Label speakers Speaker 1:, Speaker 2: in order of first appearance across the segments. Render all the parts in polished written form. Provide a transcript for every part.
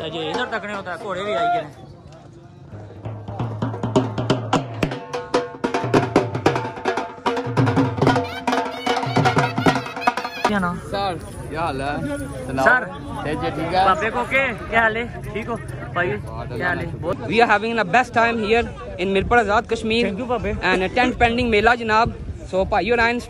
Speaker 1: जे इधर तकने होता है घोड़े भी आई गए
Speaker 2: सर क्या हाल है
Speaker 1: सर
Speaker 2: ठीक है
Speaker 1: पापे को के क्या हाल है ठीक हो भाई क्या हाल है
Speaker 2: We are having the best time here in Mirpur Azad Kashmir
Speaker 1: thank you पापे
Speaker 2: and a tent pending मेला जनाब so भाई और आइन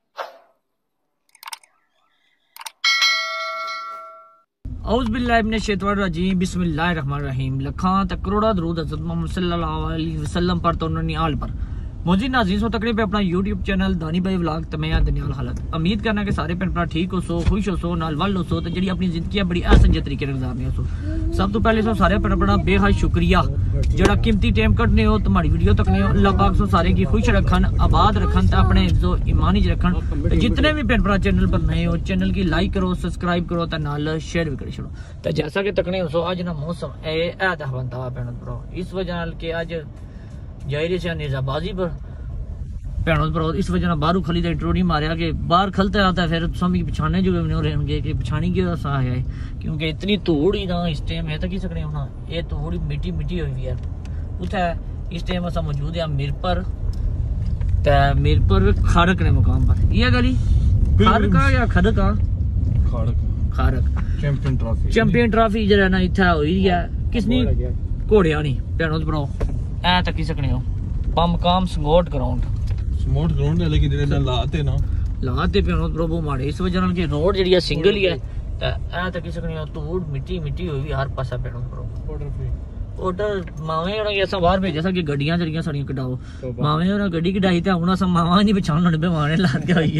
Speaker 1: औज़ बिल्लाहि मिनश शैतानिर रजीम बिस्मिल्लाहिर रहमानिर रहीम लखा तक करोड़ा दरूद हज़रत मोहम्मद सल्लल्लाहु अलैहि वसल्लम पर तो उन्होंने आल पर मौजूद नाज़रीन सो तकरीब अपना यूट्यूब चैनल दानी भाई व्लॉग तमया दुनियाल हालत उम्मीद करना कि सारे भैन भरा ठीक हो सो खुश हो सो नाल वल हो सो तो जी अपनी जिंदगी बड़ी असंजत तरीके गुजारने हो सो सब तो पहले सो सारे भैन भरा बेहद शुक्रिया जरा कीमती टाइम कटने हो तुम्हारी वीडियो तकने हो अल्लाह पाक सो सारे की खुश रखन आबाद रखन तो अपने जो ईमानी रखन तो जितने भी भैन भरा चैनल पर नए हो चैनल की लाइक करो सब्सक्राइब करो तो नाल शेयर भी कर छोड़ो तो जैसा कि तकने हो सो आज ना मौसम ऐदा बनता भैन भरा इस वजह के आज जाहिर से निजाबाजी पर भैनों पर इस वजह बाहरों खली तो इंट्रो नहीं मारिया कि बाहर खलते रहता है फिर सभी पिछाने जो नहीं रहेंगे कि पिछानी की सा है क्योंकि इतनी धूड़ ही ना इस टाइम है तो की सकने होना ये धूड़ मिट्टी मिट्टी हुई है उतना इस टाइम अस मौजूद है मीरपुर खारक ने मुकाम पर यह गली खारका या खड़का खारक चैंपियन ट्रॉफी जरा ना इतना हुई है किसनी घोड़िया नहीं भैनों भराओ ऐ तक की सकने हो बमकाम संगोट ग्राउंड
Speaker 3: स्मोट ग्राउंड है लेकिन जेडे लाते ना लाते
Speaker 1: पे प्रभु मारे इस वजह नाल के रोड जेडी है सिंगल ही है त ए तक की सकनी धूड़ मिट्टी मिट्टी होई भी हर पासा पे ऑर्डर फ्री ऑर्डर मावे और ऐसा बाहर भेजे सा कि गड्डियां जड़ियां सड़ियां कटाओ मावे और गड्डी कटाई ते हुन सब मावा नहीं पहचान होने पे माने लाद के होई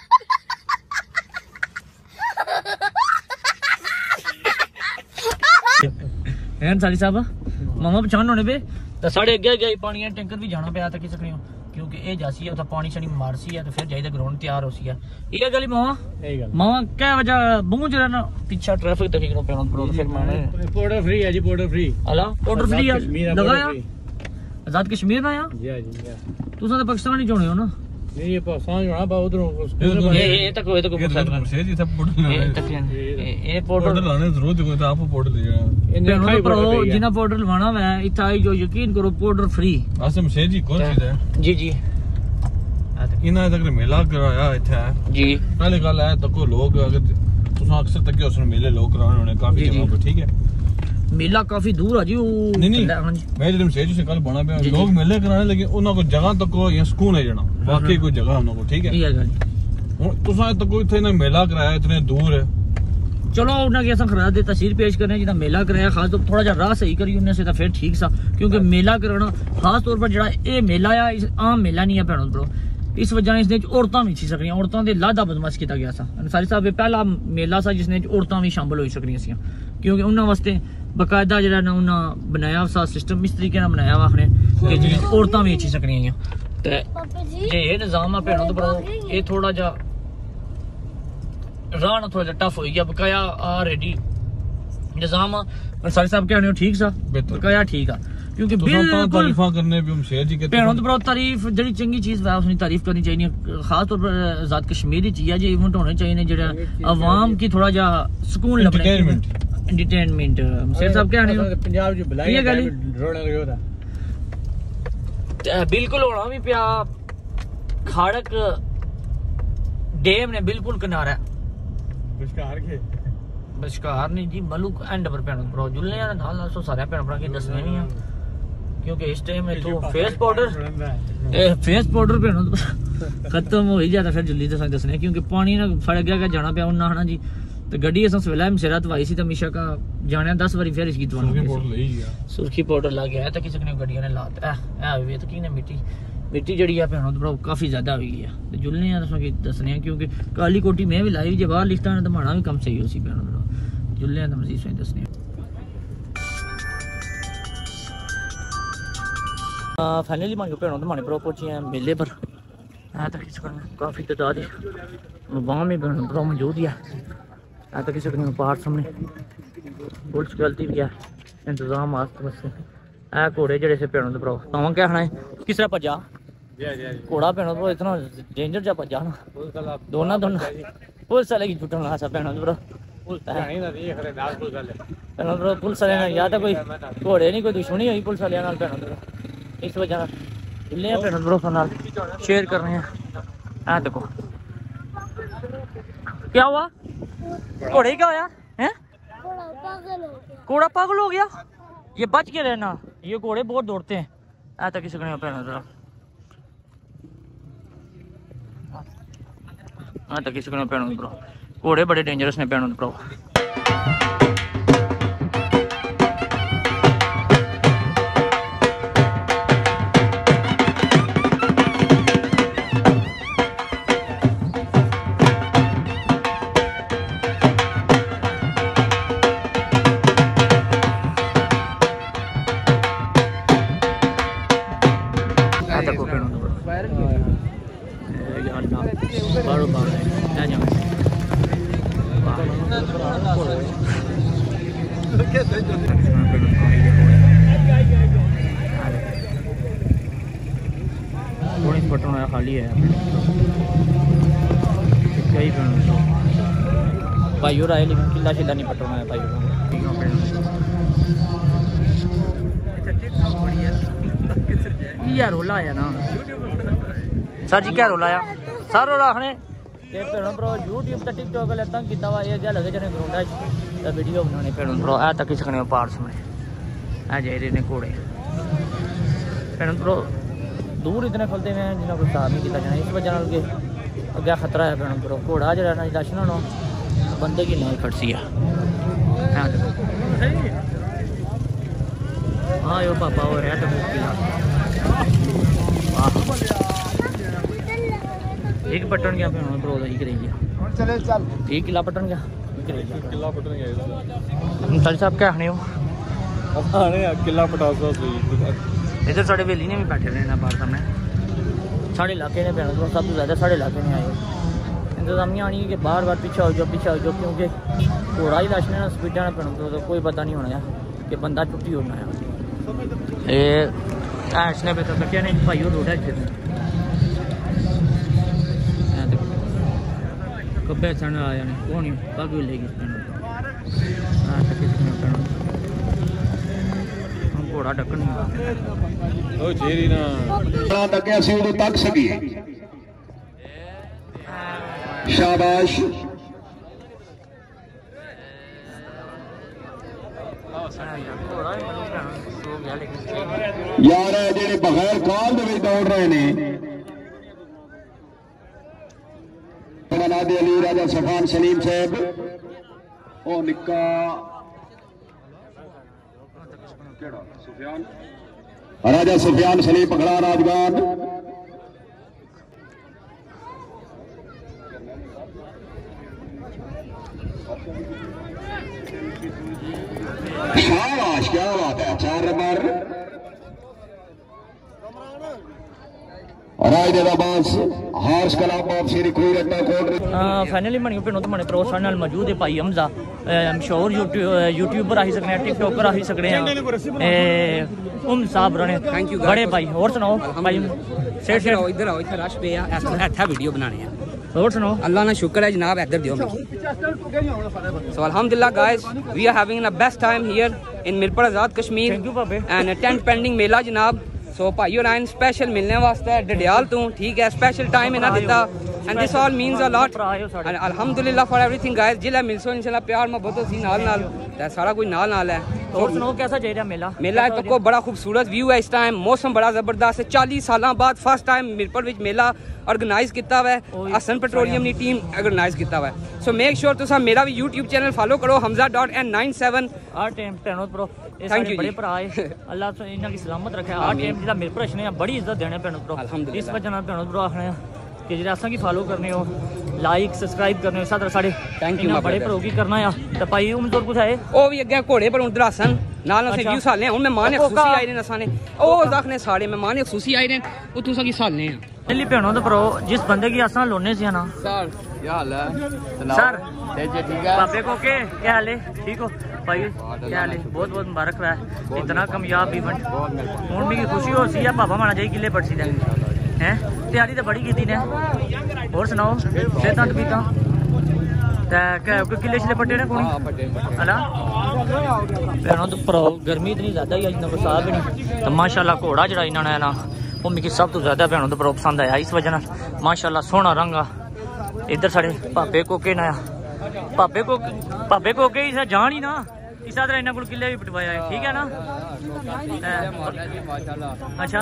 Speaker 1: है साली साहब मामा पहचान होने पे तो साढ़े अगे गए पानी टैंकर भी जाना पाया तक की सकनी क्योंकि ये जासी है पानी शनी मारसी है तो फिर जाइए ग्राउंड तैयार हो सी है ये गली मावा मावा क्या वजह मुंह जरा ना पीछा ट्रैफिक तक निकलो पेड़ों पर फिर माने
Speaker 3: पाउडर फ्री है जी पाउडर फ्री
Speaker 1: अला पाउडर फ्री है लगाया आजाद कश्मीर ना यार
Speaker 3: जी जी
Speaker 1: तुसा तो पाकिस्तान ही चुने हो ना
Speaker 3: नहीं ये पाकिस्तान जाना बा उधरों
Speaker 1: ये तक
Speaker 3: से जी सब पाउडर
Speaker 1: ये पाउडर
Speaker 3: लाने जरूरत कोई तो आप पाउडर ले जाओ
Speaker 1: पेड़ों पर जिना पाउडर लगाना है इतना जो यकीन करो पाउडर फ्री
Speaker 3: आसम से जी कौन चीज है
Speaker 1: जी जी
Speaker 3: इना तक मेला कराया इथे
Speaker 1: जी
Speaker 3: पहले गल है तको लोग अगर तुसा अक्सर तक उसने मेले लोग कराने होने काफी जगह पर ठीक है
Speaker 1: मेला काफी दूर है जी
Speaker 3: नहीं मैं जब से जी कल बना पे लोग मेले कराने लेकिन उना को जगह तक को ये सुकून है जना वाकई कोई जगह उना को ठीक है
Speaker 1: ये गल
Speaker 3: हुन तुसा तक को इथे ना मेला कराया इतने दूर है
Speaker 1: चलो उन्हें कि असा खरा दे तस्वीर पेश करने जिदा मेला कराया खास तौर थोड़ा जा राह सही करी उन्हें से फिर ठीक सा क्योंकि मेला कराना खास तौर पर जड़ा ये मेला है आम मेला नहीं है भैनों भराओ इस वजह इसने औरतां भी छी सकनियां औरतां दे लादा बदमाश किया गया सा अंसारी साहब पहला मेला सा जिसने औरतां भी शामिल हो सकनियां सी क्योंकि उन्होंने वास्ते बकायदा जरा ना उन्हें बनाया सा सिस्टम इस तरीके ना बनाया वा आखने कि जी औरतां भी अच्छी सकनियां ते जे ये निजाम है भैनों भराओ ये थोड़ा जा राह ना थोड़ा जा टफ हो गया बकाया रेडी निजाम अंसारी साहब कहने ठीक सा बकाया ठीक है क्योंकि
Speaker 3: तारीफा करने भी हम शेर जी कहते
Speaker 1: हैं तो तारीफ जड़ी चंगी चीज है उसकी तारीफ करनी चाहिए खास तौर पर आजाद कश्मीरी चीज है जो इवेंट होने चाहिए जेड़ा आवाम की थोड़ा जा सुकून लगना एंटरटेनमेंट शेर साहब क्या है
Speaker 3: पंजाब जो बुलाई है रोने लगे होता
Speaker 1: बिल्कुल होना भी पिया खाड़क डैम ने बिल्कुल किनारा बशकार नहीं जी मलुक एंड पर भैन भरा जुलने नाल सो सारे भैन भरा की दसने भी हैं क्योंकि इस टाइम तो फेस पाउडर भैन खत्म हो ही जाता फिर जल्दी तो दसने क्योंकि पानी ना फड़ गया जाना पिया उन्ना हना जी तो गड्डी अस सवेला सिरा धवाई सी तो मीशा का जाने 10 बारी फिर इसकी सुर्खी पाउडर ला गया तो किसी ने गड्डियों ने लाता है तो की ने मिट्टी जड़ी है भैनों भराओ काफी ज्यादा हुई है तो जुलने की दसने क्योंकि काली कोटी में भी लाई जो बाहर लिखता तो माना भी कम सही हो सी भैनों भराओ जुलने तो मजीद सही दसने फाइनली मान भैनों तो माने भराओ पहुंचे हैं मेले पर काफी तादाद है वहाँ में भैनों भराओ मौजूद है तो किसी पहाड़ सामने पुलिस गलती भी है इंतजाम आस्ते बस ए घोड़े जड़े से भैनों भराओ तवा क्या खाना है किस तरह भजा घोड़ा भैनों भराओ इतना डेंजर जा भजा ना दोनों पुलिस वाले की छुट्टन ला सा भैनों भराओ पुलिस वाले या तो कोई घोड़े नहीं कोई दुश्मनी हुई पुलिस वाले भैनों इस वजह मिले हैं भैनों भरोसा नाल शेयर कर रहे हैं। देखो क्या हुआ घोड़े क्या होया है घोड़ा पागल हो गया ये बच के रहना ये घोड़े बहुत दौड़ते हैं तक किसी भैनों तक किसी भैनों भरो घोड़े बड़े डेंजरस ने भैनों भरो। पटना खाली है कई भाई और आए लेकिन किला शिला नहीं पटना है भाई यार रोला आया ना सर जी क्या रोला आया सर रोला आखने भैनों भ्रो यूट्यूब ते टिकटॉक वाले तंग कीता वा ये क्या लगे जने ग्राउंड च वीडियो बनाने भैनों भ्रो आ तक सकने पार्ट्स में आ जाए रहे ने घोड़े भैनों भ्रो दूर इतने खुलते हैं जिन्हें कोई साफ नहीं किया जाना इस वजह के अगे खतरा है भैनों भ्रो घोड़ा जो रहना दर्शन हो बंदे की नहीं खड़सी है। हाँ यो पापा हो रहा तो एक पटन गया भैनों भ्रो एक रह गया एक किला पटन गया किला पटन गया सर साहब क्या आने हो किला पटा इधर साढ़े वेली ने भी बैठे रहना बाहर सामने साढ़े इलाके ने भैनों भ्रो सब तो ज़्यादा साढ़े इलाके में आए इंतजामिया आनी है कि बार बार पीछे हो जाओ क्योंकि घोड़ा ही लाशने ना स्पीड ना भैनों भ्रो तो कोई पता नहीं होना है कि बंदा छुट्टी होना है ये इसने भी तो क्या नहीं भाई रोड है कब्बे सन आया नहीं कौन पग भी लेगी घोड़ा ढक्कन ओ जेरी ना
Speaker 4: तक ऐसे उदो तक सकी शाबाश यार जेडे बगैर कॉल दे दौड़ रहे ने नादे अली राजा सफान सलीम साहब ओ निक्का राजा सुफियान सलीम पकड़ा राजगान शाबाश क्या बात है 4 नंबर
Speaker 1: फाइनली बनी भैनों तो बने प्रो साढ़े मौजूद है भाई हमजा मशहूर यूट्यूबर आई सकने टिकटॉकर आई सकने साहब रने थैंक यू बड़े भाई और सुनाओ भाई सेठ इधर आओ इधर रश पे ऐसा वीडियो बनाने हैं और सुनाओ अल्लाह ना शुक्र है जनाब इधर दियो सो अल्हम्दुलिल्लाह guys we are having the best time here in Mirpur Azad Kashmir and tent pegging मेला जनाब सो भाई और आइन स्पेशल मिलने वास्ते डडियाल तू ठीक है स्पेशल टाइम इन्हें दिता and this all means a lot and अल्हम्दुलिल्लाह फॉर एवरीथिंग गाइस जिला मिलसो इंशाल्लाह प्यार मोहब्बत सी नाल नाल ते सारा कोई नाल नाल है और सुनो कैसा चल रहा मेला मेला पक्को बड़ा खूबसूरत व्यू है इस टाइम मौसम बड़ा जबरदस्त है 40 साल बाद फर्स्ट टाइम मिरपुर विच मेला ऑर्गेनाइज किया हुआ है हसन पेट्रोलियम की टीम ऑर्गेनाइज किया हुआ है सो मेक श्योर तुसा मेरा भी यूट्यूब चैनल फॉलो करो हमजा.n97 हर टाइम भैनों भ्रो थैंक यू बड़े भरा है अल्लाह इन्हां की सलामत रखे हर टाइम जिहड़ा मिरपुर रखने बड़ी इज्जत देने भैनों भ्रो इस वजह नाल भैनों भ्रो आखने कि जेह्ड़े असां की फॉलो करने हो लाइक सब्सक्राइब करने हो सारे साढ़े थैंक यू बड़े भ्रो की करना है ते भाई उमजोर कुछ है ओ भी अगे घोड़े पर उधर हसन नाल असें व्यू साले हुन मेहमान खुशी आए ने असां ने ओ आखने सारे मेहमान खुशी आए ने ओ तुसां की साले हैं दिल्ली भैनों तो भ्रो जिस बंदे की असां लोने से ना सर क्या हाल है सर ठीक है पापे को के क्या हाल है ठीक हो भाई क्या हाल है बहुत बहुत मुबारक रहा है इतना कामयाब इवेंट हूँ मिगी खुशी हो सी है पापा माना जाए किले पड़सी है तैयारी तो बड़ी की ने और सुनाओ सेहत पीता कोई किले शिले पट्टे ने कोनी हला भैनों तो भराओ गर्मी इतनी ज्यादा ही अज कोई साहब नहीं तो माशाल्लाह घोड़ा जड़ा इन्होंने ना वो मिगी सब तो ज्यादा भैनों तो भराओ पसंद आया इस वजह माशाल्लाह सोहना रंग आ इधर साढ़े भापे कोके ना भापे कोके इस जान ही ना इस तरह इन्होंने को किले भी पटवाया है ठीक है ना अच्छा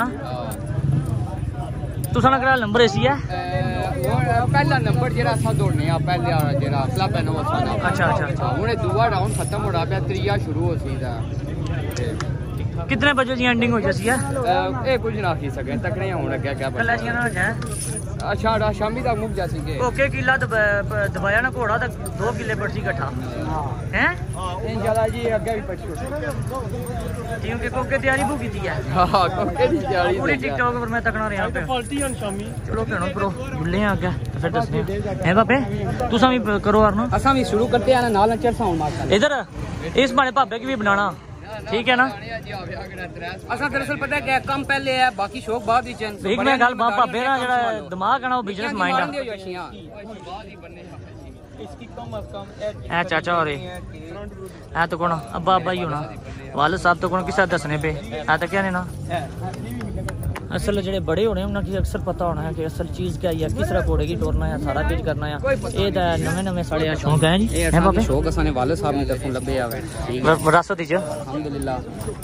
Speaker 1: तुसा ना करा नंबर ऐसी है
Speaker 2: पहला नंबर जेड़ा असा दौड़ने आ पहले आ जेड़ा क्लब है ना वो
Speaker 1: अच्छा अच्छा
Speaker 2: हुने दूआ राउंड खत्म हो रहा पे त्रीया शुरू हो सी दा
Speaker 1: कितने बजे दी एंडिंग हो जैसी है
Speaker 2: ए कुछ ना की सके तकने होने क्या क्या
Speaker 1: कल जी ना है
Speaker 2: अच्छा शामी तक मुक जासी के
Speaker 1: ओके किला दबाया ना घोड़ा तक 2 किले पड़सी इकट्ठा हैं
Speaker 2: इंशाल्लाह जी आगे भी पड़सी
Speaker 1: क्योंकि कोके तैयारी भूकी थी है
Speaker 2: हां कोके दी तैयारी
Speaker 1: पूरी टिकटॉक पर मैं तकना रहा पे क्वालिटी है शामी चलो भेणो प्रो बुल्ले हैं आगे फिर दसने हैं बापे तुसा भी करो यार ना
Speaker 2: असा भी शुरू करते हैं ना नाल चर साउंड मारता
Speaker 1: इधर इस बारे भापे की भी बनाना ठीक है ना
Speaker 2: असा दरअसल पता है क्या कम पहले है बाकी शौक बाद ही चैन
Speaker 1: एक मैं गल भापे ना जेड़ा दिमाग है ना वो बिजनेस माइंड
Speaker 2: इसकी कम अज कम
Speaker 1: है चाचा और है तो कौन अब्बा अब्बा ही होना वाले साहब तो कौन किसा दसने पे है तो क्या ने ना असल जेडे बड़े होने उन्हें अक्सर पता होना है कि असल चीज क्या है किस तरह घोड़े की टोरना है सारा कुछ करना है ये नवे नवे साढ़े शौक है जी है बाबे
Speaker 2: शौक असाने वाले साहब ने तरफों लबे आवे
Speaker 1: विरासत ही
Speaker 2: अल्हम्दुलिल्लाह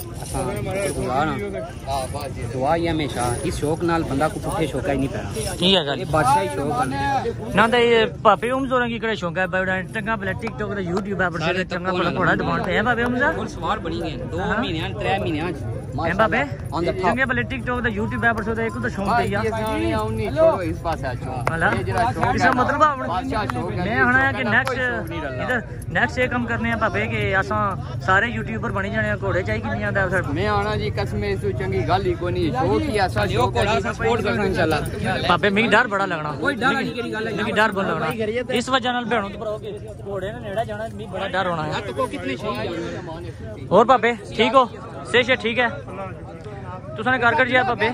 Speaker 2: दुआ ही हमेशा इस शौक नाल बंदा को पुठे शौक ही नहीं पैना
Speaker 1: ठीक है गल
Speaker 2: ये बादशाही शौक है
Speaker 1: ना तो ये भापे उम जोरा की कड़े शौक है बड़ा चंगा भला टिकटॉक ते यूट्यूब पर से चंगा भला घोड़ा दबाण पे है भापे उम जा
Speaker 2: सवार बनी गए 2 महीने 3 महीने
Speaker 1: है बाबे चंगे भले टिकटॉक ते यूट्यूब पर से एक तो शौक है यार
Speaker 2: इस पास आ
Speaker 1: वाला इसका मतलब मैं हना है कि नेक्स्ट ये काम करने हैं भापे कि असा सारे यूट्यूबर बनी जाने घोड़े चाहिए कि नहीं आंदा फिर
Speaker 2: मैं आना जी कसम से चंगी गल ही कोनी शौक ही ऐसा शौक है सपोर्ट करना इंशाल्लाह
Speaker 1: भापे मिगी डर बड़ा लगना कोई डर नहीं करी गल मिगी डर बड़ा लगना इस वजह नाल भेणो तो भराओ घोड़े ने नेड़ा जाना मिगी बड़ा डर होना है
Speaker 2: तो कितने सही
Speaker 1: और भापे ठीक हो से ठीक है तुसाने घर कर जिया भापे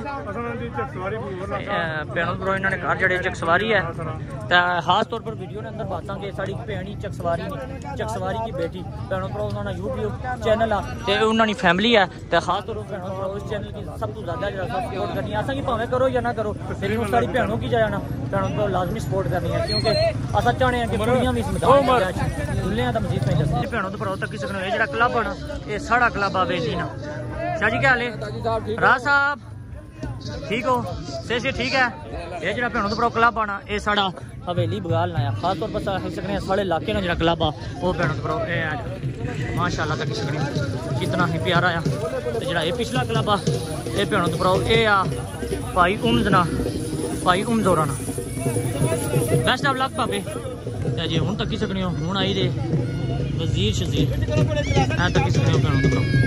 Speaker 1: भेणो भराओ इन्होंने घर जड़े चक सवारी है तो खास तौर पर वीडियो ने अंदर बातें कि साड़ी भैन ही चक सवारी की बेटी भेणो भराओ उन्होंने यूट्यूब चैनल आ ते उन्होंने फैमिली है तो खास तौर पर भेणो भराओ इस चैनल की सब तो ज्यादा जो सपोर्ट करनी है असा कि भावें करो या ना करो लेकिन सारी भैनों की जाना भेणो भराओ लाजमी सपोर्ट करनी है क्योंकि असा चाहते हैं कि कुड़ियां भी इस मैदान खुले तो मजीद में दस भेणो तो भराओ तक सकने ये क्लब है ना ये साढ़ा क्लब आ वेली ना शाह जी क्या हाल है राज साहब ठीक हो से ठीक है ये जो भेणों तो भराओ क्लब आना ये साढ़ा हवेली बगाल ना खास तौर पर सकने साढ़े इलाके ना जो क्लब आ वो भेणों तो भराओ ये माशाल्लाह तक सकने कितना ही प्यारा आ तो जो ये पिछला क्लब आ ये भेणों तो भराओ ये आ भाई उमजना भाई उमजोरा ना बेस्ट ऑफ लक भापे जी हूँ तक सकने हो हूँ आई दे वजीर शजीर है तक सकने हो भेणों तो भराओ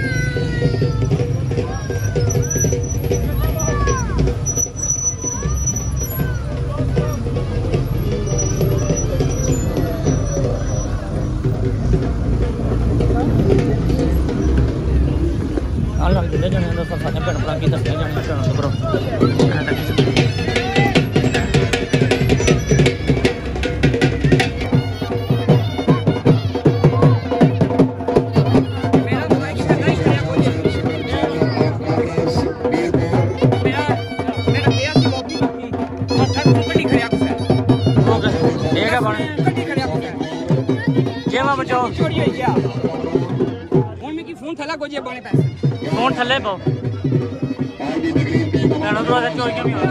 Speaker 1: अल्हम्दुलिल्लाह जाने दो सारे भैन भरा की दसने जाने भेणों तो भराओ फोन थले पाओ चोरियां भी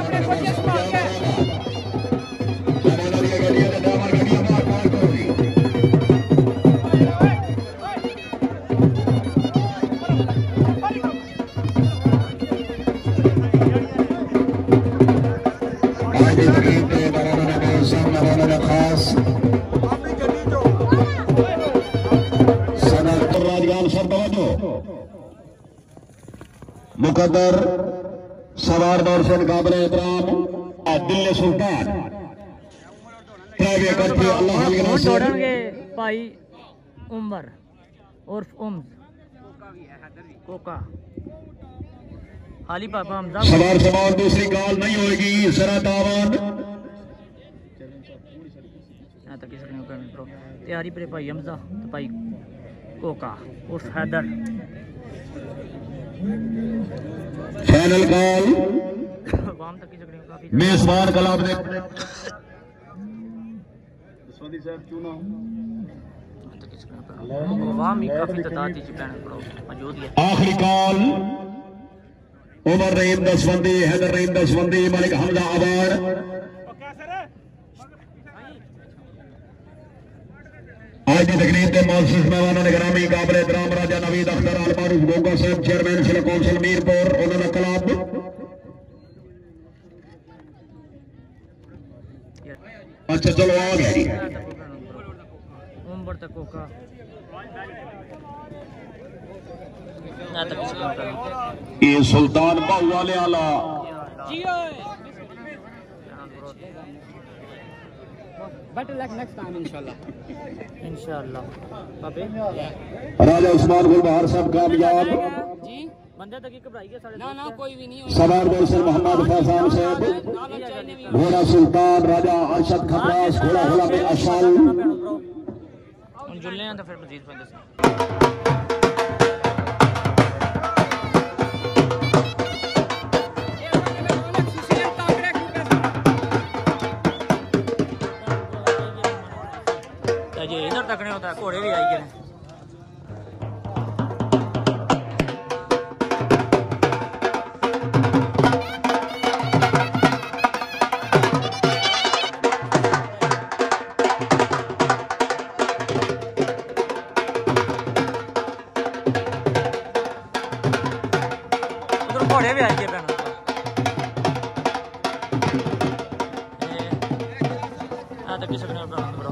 Speaker 4: मुकद्दर सवार दौर से काबिल एहतराम दिल्ली सुल्तान
Speaker 1: दौड़ेंगे भाई उमर और कोका हाली पापा हमजा
Speaker 4: सवार सवार दूसरी कॉल नहीं होगी जरा तावान
Speaker 1: यहाँ तक स्क्रीन पर प्रो तैयारी पर भाई हमजा तो भाई कोका उर्फ हैदर
Speaker 4: फाइनल कॉल
Speaker 1: वाम तक स्क्रीन काफी
Speaker 4: मेजबान क्लब ने जसवंती साहब क्यों ना
Speaker 1: वाम ही काफी तादाद ही पैन प्रो मौजूद है।
Speaker 4: आखिरी कॉल उमर रहीम दसवंती, हैदर रहीम दसवंती, मलिक हमजा आबाद। आज की तकरीब के मुअज़्ज़िज़ मेहमानों ने गिरामी काबिल एहतराम राजा नवीद अख्तर अल मारूफ गोगा साहब चेयरमैन जिला कौंसिल मीरपुर उन्होंने क्लब। अच्छा चलो आ गया जी
Speaker 1: उम्र तक कोका यहाँ तक स्क्रीन पर
Speaker 4: ये सुल्तान बाहू वाले आला
Speaker 2: better luck next time inshallah
Speaker 1: इंशाल्लाह बाबे
Speaker 4: राजा उस्मान गुल बहार साहब कामयाब।
Speaker 2: जी
Speaker 1: बंदे तक घबराई गए सारे
Speaker 2: ना कोई भी नहीं
Speaker 4: सवार दरअसल मोहम्मद फैजान साहब, घोड़ा सुल्तान राजा अरशद खबरास, घोड़ा गुलाम अशल।
Speaker 1: जुल्ले हैं तो फिर मजीद बंदे से ये इधर तक नहीं होता घोड़े भी आई गए उधर घोड़े भी आई गए भैन तो किसी ने ब्रो